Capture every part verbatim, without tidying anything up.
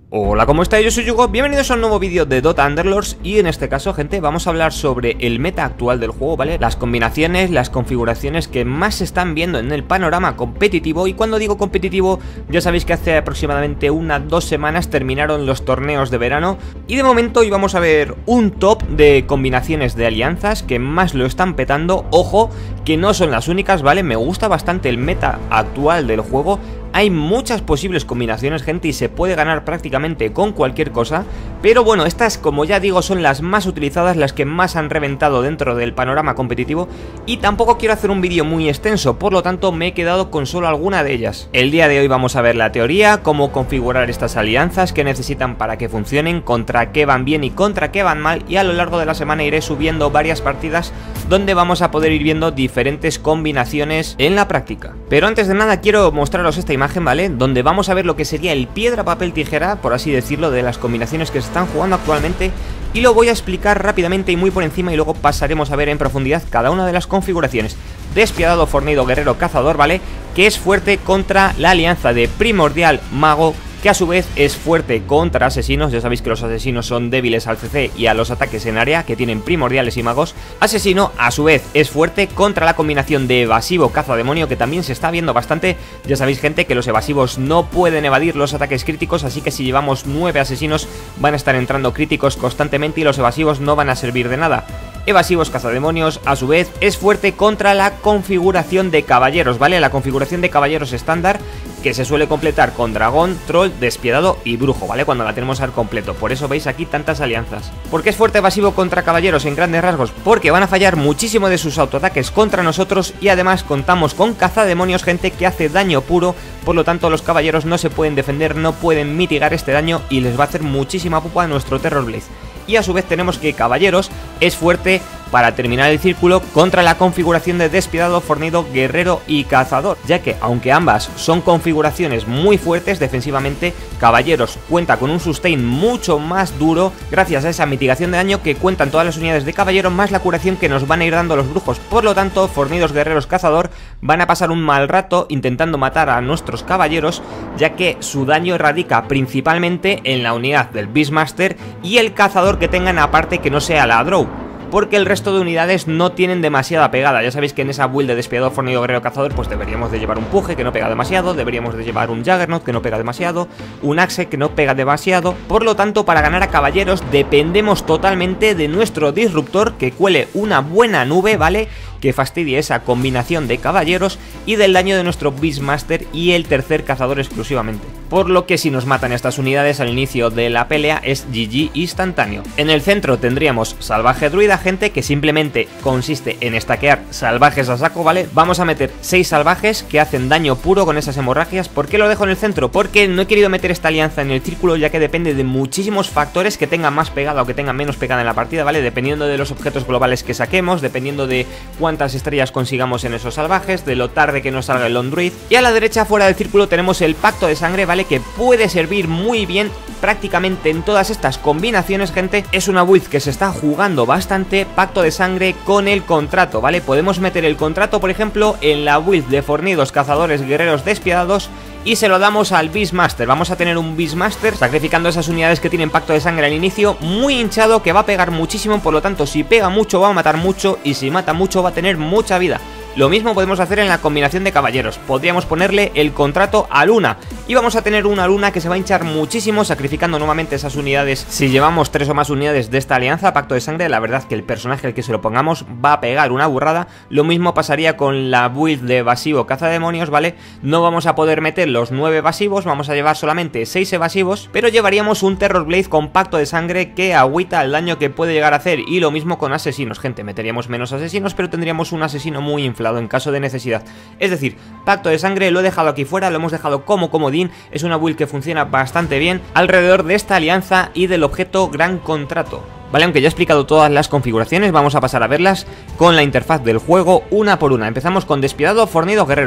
Hola, ¿cómo estáis? Yo soy Yugo, bienvenidos a un nuevo vídeo de Dota Underlords. Y en este caso, gente, vamos a hablar sobre el meta actual del juego, ¿vale? Las combinaciones, las configuraciones que más se están viendo en el panorama competitivo. Y cuando digo competitivo, ya sabéis que hace aproximadamente unas dos semanas terminaron los torneos de verano. Y de momento hoy vamos a ver un top de combinaciones de alianzas que más lo están petando. Ojo, que no son las únicas, ¿vale? Me gusta bastante el meta actual del juego. Hay muchas posibles combinaciones, gente, y se puede ganar prácticamente con cualquier cosa. Pero bueno, estas, como ya digo, son las más utilizadas, las que más han reventado dentro del panorama competitivo. Y tampoco quiero hacer un vídeo muy extenso, por lo tanto me he quedado con solo alguna de ellas. El día de hoy vamos a ver la teoría, cómo configurar estas alianzas, qué necesitan para que funcionen, contra qué van bien y contra qué van mal. Y a lo largo de la semana iré subiendo varias partidas donde vamos a poder ir viendo diferentes combinaciones en la práctica. Pero antes de nada quiero mostraros esta imagen, ¿vale? Donde vamos a ver lo que sería el piedra, papel, tijera, por así decirlo, de las combinaciones que se están jugando actualmente. Y lo voy a explicar rápidamente y muy por encima, y luego pasaremos a ver en profundidad cada una de las configuraciones. Despiadado, fornido, guerrero, cazador, ¿vale? Que es fuerte contra la alianza de primordial, mago, que a su vez es fuerte contra asesinos. Ya sabéis que los asesinos son débiles al C C y a los ataques en área, que tienen primordiales y magos. Asesino a su vez es fuerte contra la combinación de evasivo, cazademonio, que también se está viendo bastante. Ya sabéis, gente, que los evasivos no pueden evadir los ataques críticos, así que si llevamos nueve asesinos van a estar entrando críticos constantemente y los evasivos no van a servir de nada. Evasivos, cazademonios, a su vez es fuerte contra la configuración de caballeros, ¿vale? La configuración de caballeros estándar, que se suele completar con dragón, troll, despiadado y brujo, ¿vale? Cuando la tenemos al completo. Por eso veis aquí tantas alianzas. ¿Por qué es fuerte evasivo contra caballeros en grandes rasgos? Porque van a fallar muchísimo de sus autoataques contra nosotros, y además contamos con cazademonios, gente, que hace daño puro. Por lo tanto, los caballeros no se pueden defender, no pueden mitigar este daño y les va a hacer muchísima pupa a nuestro Terror Blaze. Y a su vez tenemos que caballeros es fuerte, para terminar el círculo, contra la configuración de despiadado, fornido, guerrero y cazador, ya que aunque ambas son configuraciones muy fuertes defensivamente, caballeros cuenta con un sustain mucho más duro gracias a esa mitigación de daño que cuentan todas las unidades de caballero, más la curación que nos van a ir dando los brujos. Por lo tanto, fornidos, guerreros, cazador van a pasar un mal rato intentando matar a nuestros caballeros, ya que su daño radica principalmente en la unidad del Beastmaster y el cazador que tengan aparte, que no sea la Drow, porque el resto de unidades no tienen demasiada pegada. Ya sabéis que en esa build de despiadado, fornido, guerrero, cazador, pues deberíamos de llevar un puje que no pega demasiado, deberíamos de llevar un Juggernaut que no pega demasiado, un Axe que no pega demasiado. Por lo tanto, para ganar a caballeros dependemos totalmente de nuestro disruptor, que cuele una buena nube, ¿vale? Que fastidie esa combinación de caballeros, y del daño de nuestro Beastmaster y el tercer cazador exclusivamente. Por lo que si nos matan estas unidades al inicio de la pelea es G G instantáneo. En el centro tendríamos salvaje druida, gente, que simplemente consiste en estaquear salvajes a saco, ¿vale? Vamos a meter seis salvajes que hacen daño puro con esas hemorragias. ¿Por qué lo dejo en el centro? Porque no he querido meter esta alianza en el círculo, ya que depende de muchísimos factores que tengan más pegada o que tengan menos pegada en la partida, ¿vale? Dependiendo de los objetos globales que saquemos, dependiendo de cuántas estrellas consigamos en esos salvajes, de lo tarde que nos salga el Lone Druid. Y a la derecha, fuera del círculo, tenemos el pacto de sangre, ¿vale? Que puede servir muy bien prácticamente en todas estas combinaciones, gente. Es una build que se está jugando bastante. Pacto de sangre con el contrato, ¿vale? Podemos meter el contrato, por ejemplo, en la build de fornidos, cazadores, guerreros, despiadados, y se lo damos al Beastmaster. Vamos a tener un Beastmaster sacrificando esas unidades que tienen pacto de sangre al inicio, muy hinchado, que va a pegar muchísimo. Por lo tanto, si pega mucho va a matar mucho, y si mata mucho va a tener mucha vida. Lo mismo podemos hacer en la combinación de caballeros. Podríamos ponerle el contrato a Luna, y vamos a tener una Luna que se va a hinchar muchísimo sacrificando nuevamente esas unidades. Si llevamos tres o más unidades de esta alianza, pacto de sangre, la verdad que el personaje al que se lo pongamos va a pegar una burrada. Lo mismo pasaría con la build de evasivo, cazademonios, ¿vale? No vamos a poder meter los nueve evasivos, vamos a llevar solamente seis evasivos, pero llevaríamos un Terror Blaze con pacto de sangre que agüita el daño que puede llegar a hacer. Y lo mismo con asesinos, gente, meteríamos menos asesinos, pero tendríamos un asesino muy inflado en caso de necesidad. Es decir, pacto de sangre lo he dejado aquí fuera, lo hemos dejado como comodín. Es una build que funciona bastante bien alrededor de esta alianza y del objeto gran contrato. Vale, aunque ya he explicado todas las configuraciones, vamos a pasar a verlas con la interfaz del juego una por una. Empezamos con despiadado, fornido, guerrero.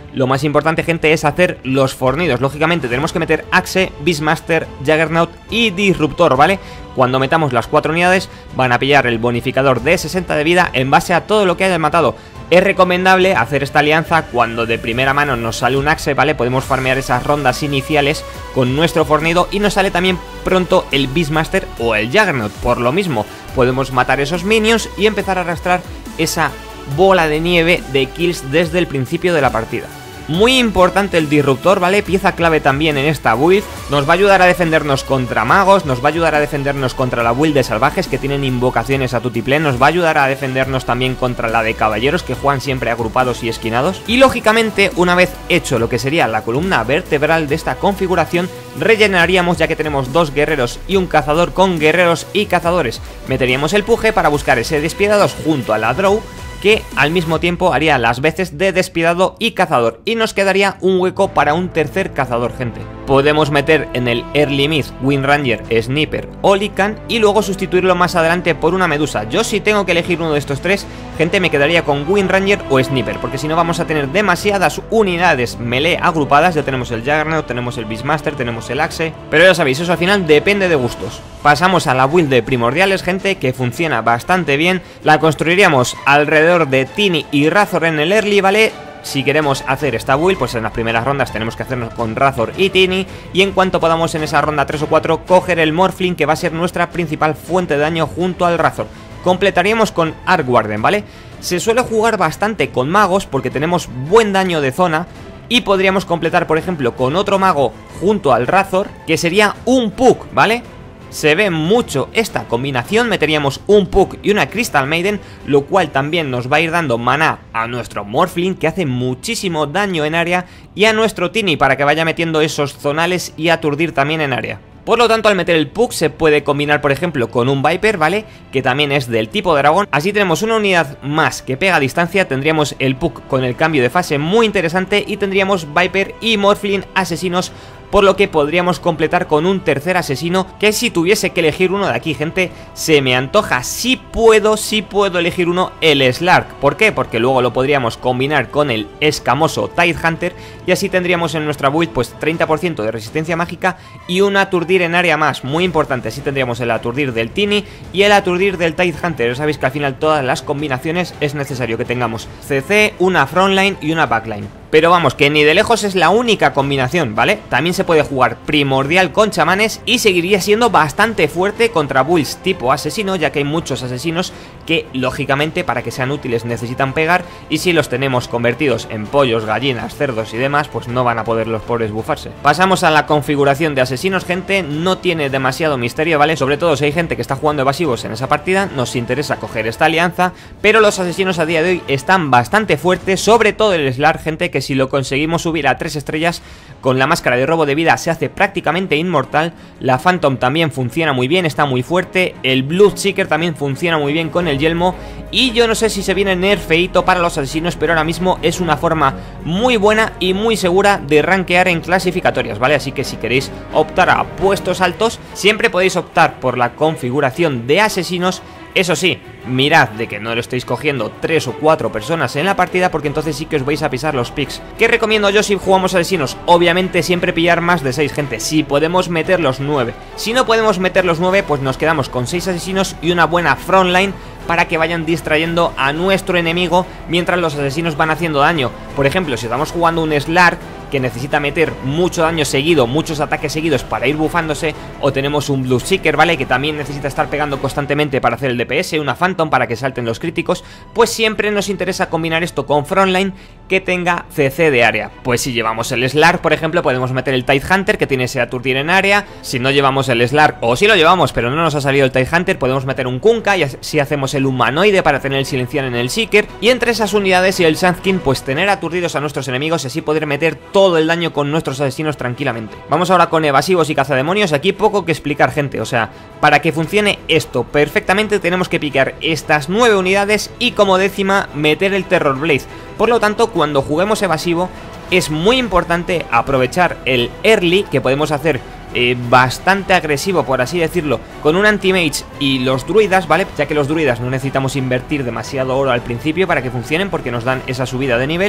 lo más importante, gente, es hacer los fornidos. Lógicamente tenemos que meter Axe, Beastmaster, Juggernaut y Disruptor, ¿vale? Cuando metamos las cuatro unidades van a pillar el bonificador de sesenta de vida en base a todo lo que hayan matado. Es recomendable hacer esta alianza cuando de primera mano nos sale un Axe, ¿vale? Podemos farmear esas rondas iniciales con nuestro fornido y nos sale también pronto el Beastmaster o el Juggernaut. Por lo mismo, podemos matar esos minions y empezar a arrastrar esa bola de nieve de kills desde el principio de la partida. Muy importante el Disruptor, ¿vale? Pieza clave también en esta build. Nos va a ayudar a defendernos contra magos, nos va a ayudar a defendernos contra la build de salvajes que tienen invocaciones a tutiplén, nos va a ayudar a defendernos también contra la de caballeros que juegan siempre agrupados y esquinados. Y lógicamente, una vez hecho lo que sería la columna vertebral de esta configuración, rellenaríamos, ya que tenemos dos guerreros y un cazador, con guerreros y cazadores. Meteríamos el puje para buscar ese despiadados junto a la Drow, que al mismo tiempo haría las veces de despiadado y cazador, y nos quedaría un hueco para un tercer cazador, gente. Podemos meter en el Early Mid Windranger, Sniper o Lycan y luego sustituirlo más adelante por una Medusa. Yo, si tengo que elegir uno de estos tres, gente, me quedaría con Windranger o Sniper, porque si no vamos a tener demasiadas unidades melee agrupadas. Ya tenemos el Juggernaut, tenemos el Beastmaster, tenemos el Axe, pero ya sabéis, eso al final depende de gustos. Pasamos a la build de primordiales, gente, que funciona bastante bien. La construiríamos alrededor de Tiny y Razor en el early, ¿vale? Si queremos hacer esta build, pues en las primeras rondas tenemos que hacernos con Razor y Tiny, y en cuanto podamos en esa ronda tres o cuatro, coger el Morphling, que va a ser nuestra principal fuente de daño junto al Razor. Completaríamos con Arc Warden, ¿vale? Se suele jugar bastante con magos porque tenemos buen daño de zona, y podríamos completar, por ejemplo, con otro mago junto al Razor, que sería un Puck, ¿vale? Se ve mucho esta combinación, meteríamos un Puck y una Crystal Maiden, lo cual también nos va a ir dando maná a nuestro Morphling, que hace muchísimo daño en área, y a nuestro Tiny para que vaya metiendo esos zonales y aturdir también en área. Por lo tanto, al meter el Puck se puede combinar, por ejemplo, con un Viper, ¿vale? Que también es del tipo dragón. Así tenemos una unidad más que pega a distancia, tendríamos el Puck con el cambio de fase muy interesante y tendríamos Viper y Morphling asesinos, por lo que podríamos completar con un tercer asesino, que si tuviese que elegir uno de aquí, gente, se me antoja, si puedo, si puedo elegir uno, el Slark. ¿Por qué? Porque luego lo podríamos combinar con el escamoso Tidehunter y así tendríamos en nuestra build pues treinta por ciento de resistencia mágica y un aturdir en área más, muy importante. Así tendríamos el aturdir del Tiny y el aturdir del Tidehunter. Ya sabéis que al final todas las combinaciones es necesario que tengamos C C, una frontline y una backline. Pero vamos, que ni de lejos es la única combinación, ¿vale? También se puede jugar primordial con chamanes y seguiría siendo bastante fuerte contra builds tipo asesino, ya que hay muchos asesinos que, lógicamente, para que sean útiles necesitan pegar, y si los tenemos convertidos en pollos, gallinas, cerdos y demás, pues no van a poder los pobres bufarse. Pasamos a la configuración de asesinos, gente. No tiene demasiado misterio, ¿vale? Sobre todo si hay gente que está jugando evasivos en esa partida, nos interesa coger esta alianza, pero los asesinos a día de hoy están bastante fuertes, sobre todo el Slark, gente, que si lo conseguimos subir a tres estrellas con la máscara de robo de vida se hace prácticamente inmortal. La Phantom también funciona muy bien, está muy fuerte. El Bloodseeker también funciona muy bien con el yelmo. Y yo no sé si se viene nerfeito para los asesinos, pero ahora mismo es una forma muy buena y muy segura de rankear en clasificatorias, ¿vale? Así que si queréis optar a puestos altos, siempre podéis optar por la configuración de asesinos. Eso sí, mirad de que no lo estéis cogiendo tres o cuatro personas en la partida, porque entonces sí que os vais a pisar los picks. ¿Qué recomiendo yo si jugamos asesinos? Obviamente siempre pillar más de seis, gente. Si podemos meter los nueve. Si no podemos meter los nueve, pues nos quedamos con seis asesinos y una buena frontline para que vayan distrayendo a nuestro enemigo mientras los asesinos van haciendo daño. Por ejemplo, si estamos jugando un Slark que necesita meter mucho daño seguido, muchos ataques seguidos para ir bufándose, o tenemos un Bloodseeker, ¿vale? Que también necesita estar pegando constantemente para hacer el D P S, una Phantom para que salten los críticos, pues siempre nos interesa combinar esto con frontline que tenga C C de área. Pues si llevamos el Slark, por ejemplo, podemos meter el Tidehunter, que tiene ese aturdir en área. Si no llevamos el Slark, o si lo llevamos pero no nos ha salido el Tidehunter, podemos meter un Kunkka y así hacemos el humanoide para tener el silenciar en el Seeker, y entre esas unidades y el Sandkin, pues tener aturdidos a nuestros enemigos y así poder meter todo el daño con nuestros asesinos tranquilamente. Vamos ahora con evasivos y cazademonios. Aquí poco que explicar, gente. O sea, para que funcione esto perfectamente tenemos que picar estas nueve unidades y como décima meter el Terror Blaze. Por lo tanto, cuando juguemos evasivo es muy importante aprovechar el early, que podemos hacer eh, bastante agresivo, por así decirlo, con un anti-mage y los druidas, ¿vale? Ya que los druidas no necesitamos invertir demasiado oro al principio para que funcionen, porque nos dan esa subida de nivel.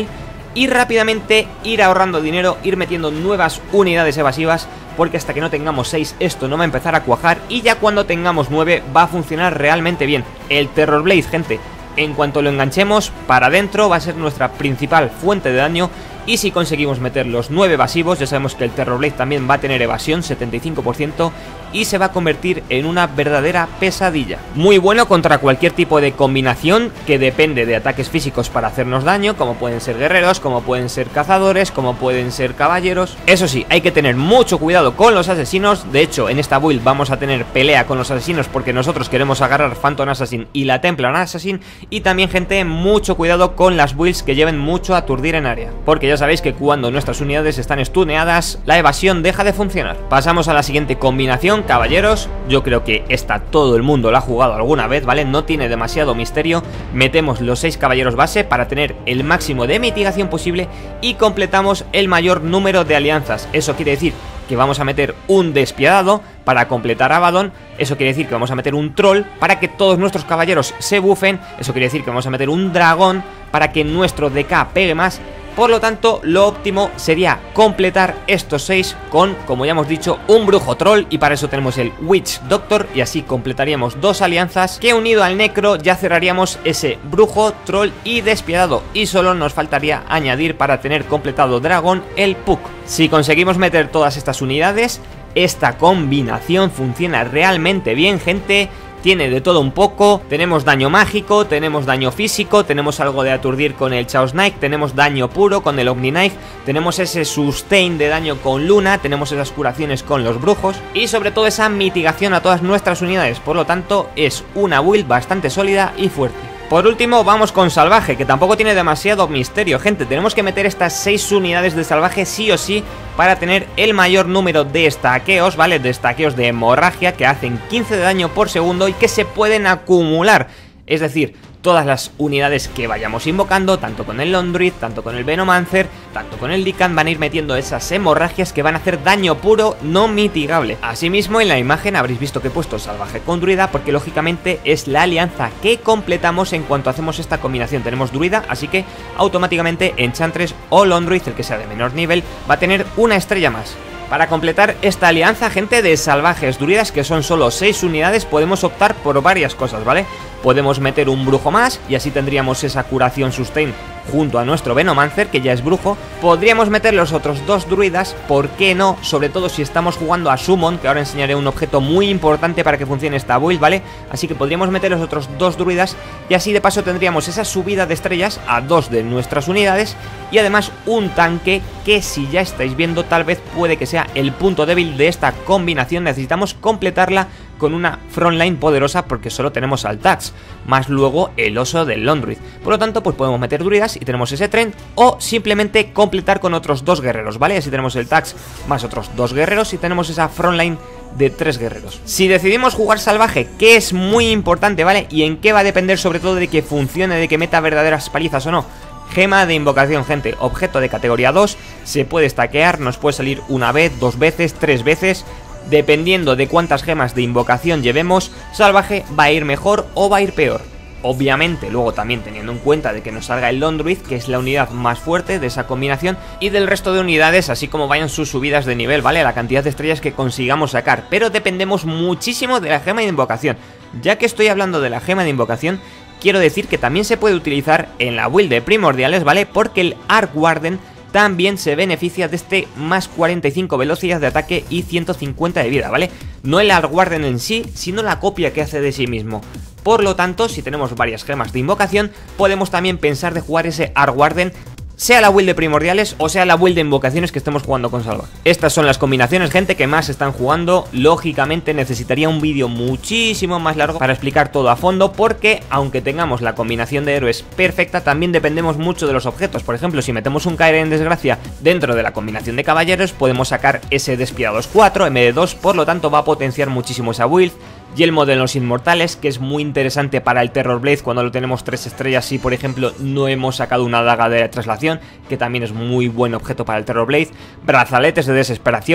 y rápidamente ir ahorrando dinero, ir metiendo nuevas unidades evasivas, porque hasta que no tengamos seis esto no va a empezar a cuajar, y ya cuando tengamos nueve va a funcionar realmente bien. El Terror Blade, gente, en cuanto lo enganchemos para adentro va a ser nuestra principal fuente de daño. Y si conseguimos meter los nueve evasivos, ya sabemos que el Terror Blade también va a tener evasión, setenta y cinco por ciento, y se va a convertir en una verdadera pesadilla. Muy bueno contra cualquier tipo de combinación que depende de ataques físicos para hacernos daño, como pueden ser guerreros, como pueden ser cazadores, como pueden ser caballeros. Eso sí, hay que tener mucho cuidado con los asesinos. De hecho, en esta build vamos a tener pelea con los asesinos porque nosotros queremos agarrar Phantom Assassin y la Templar Assassin. Y también, gente, mucho cuidado con las builds que lleven mucho a aturdir en área, porque ya sabéis que cuando nuestras unidades están stuneadas, la evasión deja de funcionar. Pasamos a la siguiente combinación, caballeros. Yo creo que esta todo el mundo la ha jugado alguna vez, ¿vale? No tiene demasiado misterio. Metemos los seis caballeros base para tener el máximo de mitigación posible y completamos el mayor número de alianzas. Eso quiere decir que vamos a meter un despiadado para completar a Abaddon. Eso quiere decir que vamos a meter un troll para que todos nuestros caballeros se bufen. Eso quiere decir que vamos a meter un dragón para que nuestro D K pegue más. Por lo tanto, lo óptimo sería completar estos seis con, como ya hemos dicho, un brujo troll, y para eso tenemos el Witch Doctor, y así completaríamos dos alianzas que, unido al necro, ya cerraríamos ese brujo, troll y despiadado, y solo nos faltaría añadir para tener completado dragón el Puck. Si conseguimos meter todas estas unidades, esta combinación funciona realmente bien, gente. Tiene de todo un poco, tenemos daño mágico, tenemos daño físico, tenemos algo de aturdir con el Chaos Knight, tenemos daño puro con el Omni Knife, tenemos ese sustain de daño con Luna, tenemos esas curaciones con los brujos y sobre todo esa mitigación a todas nuestras unidades. Por lo tanto, es una build bastante sólida y fuerte. Por último, vamos con salvaje, que tampoco tiene demasiado misterio, gente. Tenemos que meter estas seis unidades de salvaje sí o sí para tener el mayor número de estaqueos, ¿vale? De estaqueos de hemorragia que hacen quince de daño por segundo y que se pueden acumular. Es decir, todas las unidades que vayamos invocando, tanto con el Londruid, tanto con el Venomancer, tanto con el Lycan, van a ir metiendo esas hemorragias que van a hacer daño puro no mitigable. Asimismo, en la imagen habréis visto que he puesto salvaje con druida, porque lógicamente es la alianza que completamos en cuanto hacemos esta combinación. Tenemos druida, así que automáticamente Enchantress o Londruid, el que sea de menor nivel, va a tener una estrella más. Para completar esta alianza, gente, de salvajes druidas, que son solo seis unidades, podemos optar por varias cosas, ¿vale? Podemos meter un brujo más y así tendríamos esa curación sustain junto a nuestro Venomancer, que ya es brujo. Podríamos meter los otros dos druidas, ¿por qué no? Sobre todo si estamos jugando a Summon, que ahora enseñaré un objeto muy importante para que funcione esta build, ¿vale? Así que podríamos meter los otros dos druidas y así de paso tendríamos esa subida de estrellas a dos de nuestras unidades y además un tanque que, si ya estáis viendo, tal vez puede que sea el punto débil de esta combinación. Necesitamos completarla con una frontline poderosa porque solo tenemos al Tax, más luego el oso del Londruid. Por lo tanto, pues podemos meter druidas y tenemos ese tren, o simplemente completar con otros dos guerreros, ¿vale? Así tenemos el Tax más otros dos guerreros y tenemos esa frontline de tres guerreros. Si decidimos jugar salvaje, que es muy importante, ¿vale? Y en qué va a depender sobre todo de que funcione, de que meta verdaderas palizas o no. Gema de invocación, gente, objeto de categoría dos, se puede stackear, nos puede salir una vez, dos veces, tres veces. Dependiendo de cuántas gemas de invocación llevemos, salvaje va a ir mejor o va a ir peor. Obviamente, luego también teniendo en cuenta de que nos salga el Londruid, que es la unidad más fuerte de esa combinación, y del resto de unidades, así como vayan sus subidas de nivel, ¿vale? La cantidad de estrellas que consigamos sacar. Pero dependemos muchísimo de la gema de invocación. Ya que estoy hablando de la gema de invocación, quiero decir que también se puede utilizar en la build de primordiales, ¿vale? Porque el Arc Warden también se beneficia de este más cuarenta y cinco velocidad de ataque y ciento cincuenta de vida, ¿vale? No el Arc Warden en sí, sino la copia que hace de sí mismo. Por lo tanto, si tenemos varias gemas de invocación, podemos también pensar de jugar ese Arc Warden, sea la build de primordiales o sea la build de invocaciones que estemos jugando con salvaje. Estas son las combinaciones, gente, que más están jugando. Lógicamente necesitaría un vídeo muchísimo más largo para explicar todo a fondo, porque aunque tengamos la combinación de héroes perfecta, también dependemos mucho de los objetos. Por ejemplo, si metemos un caer en desgracia dentro de la combinación de caballeros, podemos sacar ese despiadados cuatro en vez de dos, por lo tanto va a potenciar muchísimo esa build. Yelmo de los inmortales, que es muy interesante para el Terror Blade cuando lo tenemos tres estrellas, si por ejemplo no hemos sacado una daga de traslación, que también es muy buen objeto para el Terror Blade. Brazaletes de desesperación,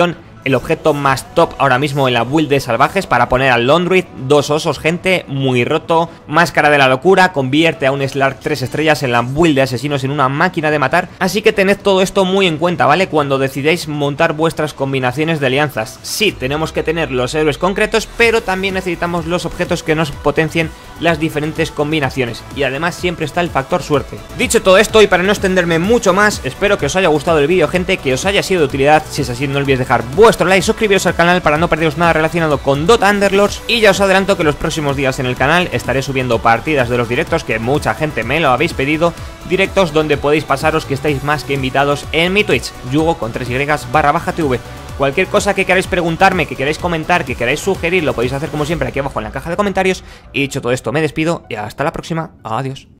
el objeto más top ahora mismo en la build de salvajes para poner al Londruid, dos osos, gente, muy roto, máscara de la locura, convierte a un Slark tres estrellas en la build de asesinos en una máquina de matar, así que tened todo esto muy en cuenta, ¿vale? Cuando decidáis montar vuestras combinaciones de alianzas. Sí, tenemos que tener los héroes concretos, pero también necesitamos los objetos que nos potencien las diferentes combinaciones, y además siempre está el factor suerte. Dicho todo esto, y para no extenderme mucho más, espero que os haya gustado el vídeo, gente, que os haya sido de utilidad. Si es así, no olvidéis dejar vuestro like, suscribiros al canal para no perderos nada relacionado con Dota Underlords, y ya os adelanto que los próximos días en el canal estaré subiendo partidas de los directos, que mucha gente me lo habéis pedido, directos donde podéis pasaros, que estáis más que invitados en mi Twitch, Yugo con tres y barra baja tv. Cualquier cosa que queráis preguntarme, que queráis comentar, que queráis sugerir, lo podéis hacer como siempre aquí abajo en la caja de comentarios. Y dicho todo esto, me despido y hasta la próxima. Adiós.